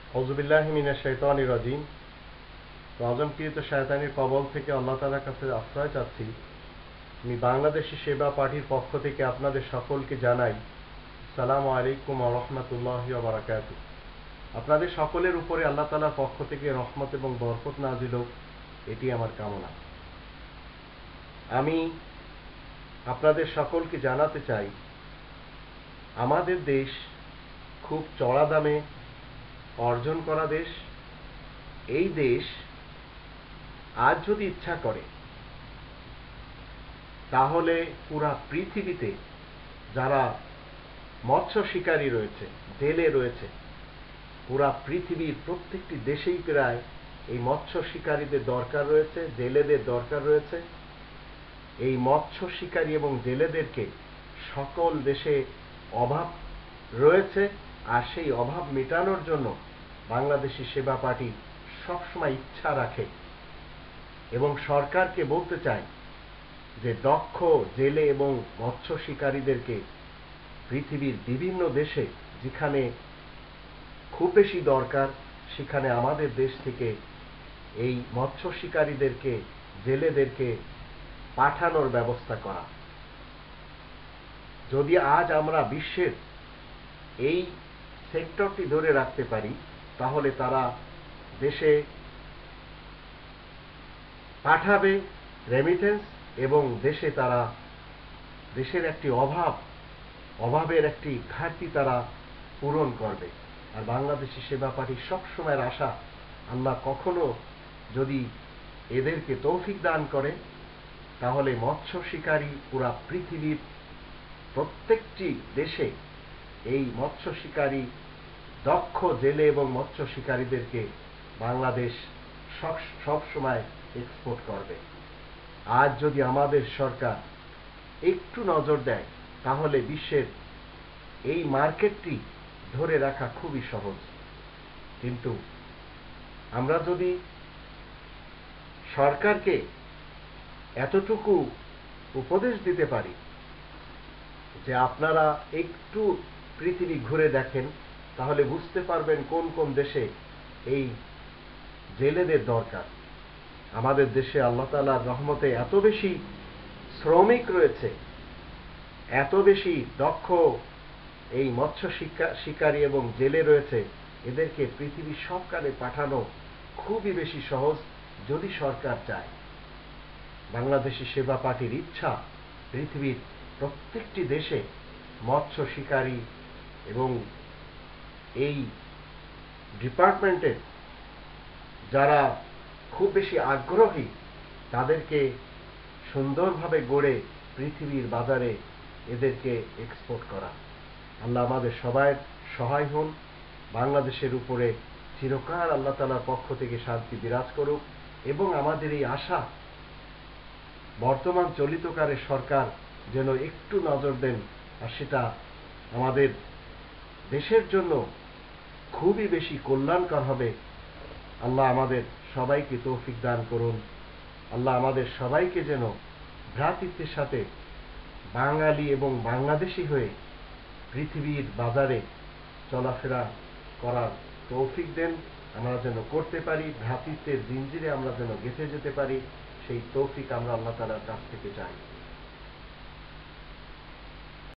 আউযুবিল্লাহি মিনাশ শাইতানির রাজিম। আজমকৃত শয়তানের কবল থেকে আল্লাহ তাআলার কাছে আশ্রয় চাচ্ছি। আমি বাংলাদেশি সেবা পার্টির পক্ষ থেকে আপনাদের সকলকে জানাই আসসালামু আলাইকুম ওয়া রাহমাতুল্লাহি ওয়া বারাকাতুহু। আপনাদের সকলের উপরে আল্লাহ তাআলার পক্ষ থেকে রহমত এবং বরকত নাযিল হোক, এটি আমার কামনা। আমি আপনাদের সকলকে জানাতে চাই, আমাদের দেশ খুব চড়া দামে অর্জন করা দেশ। এই দেশ আজ যদি ইচ্ছা করে তাহলে পুরা পৃথিবীতে যারা মৎস্য শিকারী রয়েছে, জেলে রয়েছে, পুরা পৃথিবীর প্রত্যেকটি দেশেই প্রায় এই মৎস্য শিকারীদের দরকার রয়েছে, জেলেদের দরকার রয়েছে। এই মৎস্য শিকারী এবং জেলেদেরকে সকল দেশে অভাব রয়েছে, আর সেই অভাব মেটানোর জন্য বাংলাদেশি সেবা পার্টি সবসময় ইচ্ছা রাখে এবং সরকারকে বলতে চায় যে দক্ষ জেলে এবং মৎস্য শিকারীদেরকে পৃথিবীর বিভিন্ন দেশে যেখানে খুব বেশি দরকার, সেখানে আমাদের দেশ থেকে এই মৎস্য শিকারীদেরকে, জেলেদেরকে পাঠানোর ব্যবস্থা করা। যদি আজ আমরা বিশ্বের এই সেক্টরটি ধরে রাখতে পারি, তাহলে তারা দেশে পাঠাবে রেমিটেন্স এবং দেশে তারা দেশের একটি অভাবের একটি ঘাটতি তারা পূরণ করবে। আর বাংলাদেশি সেবা পার্টির সবসময়ের আশা, আল্লাহ কখনো যদি এদেরকে তৌফিক দান করে, তাহলে মৎস্য শিকারী পুরা পৃথিবীর প্রত্যেকটি দেশে এই মৎস্য শিকারী দক্ষ জেলে এবং মৎস্য শিকারীদেরকে বাংলাদেশ সব সময় এক্সপোর্ট করবে। আজ যদি আমাদের সরকার একটু নজর দেয়, তাহলে বিশ্বের এই মার্কেটটি ধরে রাখা খুবই সহজ। কিন্তু আমরা যদি সরকারকে এতটুকু উপদেশ দিতে পারি যে আপনারা একটু পৃথিবী ঘুরে দেখেন, তাহলে বুঝতে পারবেন কোন কোন দেশে এই জেলেদের দরকার। আমাদের দেশে আল্লাহ তাআলার রহমতে এত বেশি শ্রমিক রয়েছে, এত বেশি দক্ষ এই মৎস্য শিকারী এবং জেলে রয়েছে, এদেরকে পৃথিবীর সবখানে পাঠানো খুবই বেশি সহজ যদি সরকার চায়। বাংলাদেশি সেবা পার্টির ইচ্ছা পৃথিবীর প্রত্যেকটি দেশে মৎস্য শিকারী এবং এই ডিপার্টমেন্টের যারা খুব বেশি আগ্রহী, তাদেরকে সুন্দরভাবে গড়ে পৃথিবীর বাজারে এদেরকে এক্সপোর্ট করা। আল্লাহ আমাদের সবাই সহায় হন। বাংলাদেশের উপরে চিরকাল আল্লাহ তাআলার পক্ষ থেকে শান্তি বিরাজ করুক এবং আমাদের এই আশা বর্তমান চলিতকালের সরকার যেন একটু নজর দেন, আর সেটা আমাদের দেশের জন্য খুবই বেশি কল্যাণকর হবে। আল্লাহ আমাদের সবাইকে তৌফিক দান করুন। আল্লাহ আমাদের সবাইকে যেন ভ্রাতৃত্বের সাথে বাঙালি এবং বাংলাদেশি হয়ে পৃথিবীর বাজারে চলাফেরা করার তৌফিক দেন। আমরা যেন করতে পারি, ভ্রাতৃত্বের জিঞ্জিরে আমরা যেন গেঁথে যেতে পারি, সেই তৌফিক আমরা আল্লাহ তাআলার কাছ থেকে চাই।